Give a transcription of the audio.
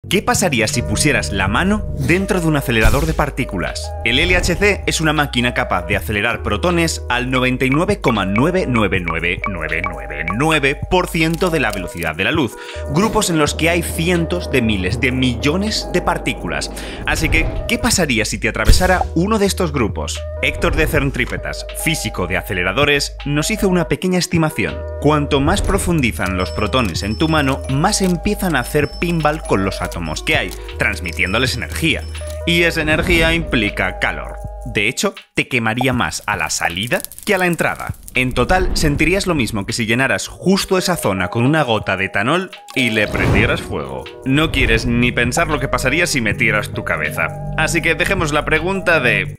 ¿Qué pasaría si pusieras la mano dentro de un acelerador de partículas? El LHC es una máquina capaz de acelerar protones al 99,999999% de la velocidad de la luz, grupos en los que hay cientos de miles de millones de partículas. Así que, ¿qué pasaría si te atravesara uno de estos grupos? Héctor de Cerntrípetas, físico de aceleradores, nos hizo una pequeña estimación. Cuanto más profundizan los protones en tu mano, más empiezan a hacer pinball con los átomos que hay, transmitiéndoles energía. Y esa energía implica calor. De hecho, te quemaría más a la salida que a la entrada. En total, sentirías lo mismo que si llenaras justo esa zona con una gota de etanol y le prendieras fuego. No quieres ni pensar lo que pasaría si metieras tu cabeza. Así que dejemos la pregunta de